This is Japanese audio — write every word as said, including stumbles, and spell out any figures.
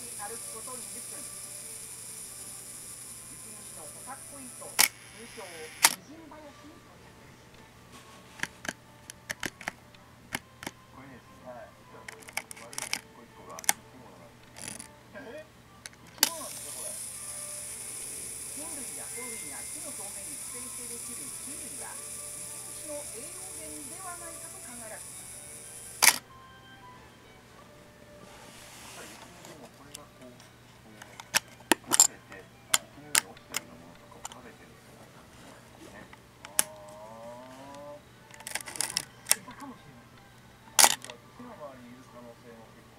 に歩くことにじゅっぷん。雪虫の捕獲ポイント、通称無人林に到着。 これですね、はい、実はこれ悪いの一個一個が生き物なんです。え？生き物なんですかこれ？ 菌類や藻類が木の表面に寄生してできる菌類は雪虫の栄養源ではないかと考えられています。 雪虫もこれがこう、こう崩れて雪の上に落ちてるようなものとかを食べてるんじゃないかってね。 ああ。餌かもしれません。 じゃあ木の周りにいる可能性も結構